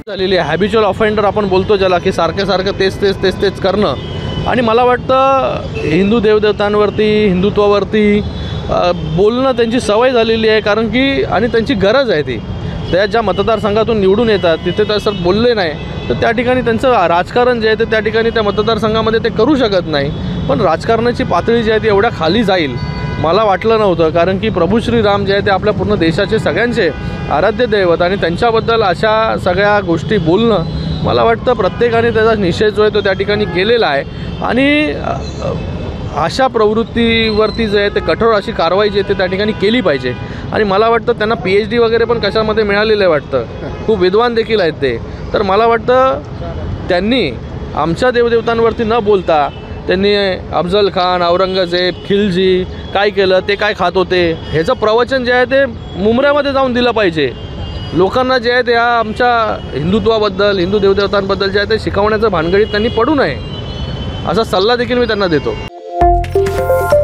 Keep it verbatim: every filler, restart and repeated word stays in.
झालेली आहे, habitual offender आपण बोलतो ज्याला, की सारखं सारखं तेच तेच तेच तेच करणं. आणि मला वाटतं हिंदू देवदेवतांवरती, हिंदुत्वावरती बोलणं त्यांची सवय झालेली आहे. कारण की आणि त्यांची गरज आहे ती. त्या ज्या मतदारसंघातून निवडून येतात तिथे तसं बोलले नाही तर त्या ठिकाणी त्यांचं राजकारण जे आहे ते त्या ठिकाणी त्या मतदारसंघामध्ये ते करू शकत नाही. पण राजकारणाची पातळी जी आहे ती एवढ्या खाली जाईल मला वाटलं नव्हतं. कारण की प्रभू श्रीराम जे आहे ते आपल्या पूर्ण देशाचे सगळ्यांचे आराध्य दैवत आणि त्यांच्याबद्दल अशा सगळ्या गोष्टी बोलणं मला वाटतं प्रत्येकाने त्याचा निषेध जो आहे तो त्या ठिकाणी केलेला आहे. आणि अशा प्रवृत्तीवरती जे आहे ते कठोर अशी कारवाई जी आहे ते त्या ठिकाणी केली पाहिजे. आणि मला वाटतं त्यांना पी एच डी वगैरे पण कशामध्ये मिळालेलं आहे वाटतं, खूप विद्वान देखील आहेत ते. तर मला वाटतं त्यांनी आमच्या देवदेवतांवरती न बोलता त्यांनी अफजल खान, औरंगजेब, खिलजी काय केलं, ते काय खात होते, ह्याचं प्रवचन जे आहे ते मुंबऱ्यामध्ये जाऊन दिलं पाहिजे. लोकांना जे आहे ते या आमच्या हिंदुत्वाबद्दल, हिंदू देवदेवतांबद्दल जे आहे ते शिकवण्याचं भानगडीत त्यांनी पडू नये असा सल्ला देखील मी त्यांना देतो.